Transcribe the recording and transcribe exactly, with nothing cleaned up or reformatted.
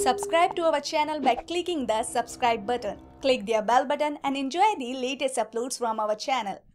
Subscribe to our channel by clicking the subscribe button. Click the bell button and enjoy the latest uploads from our channel.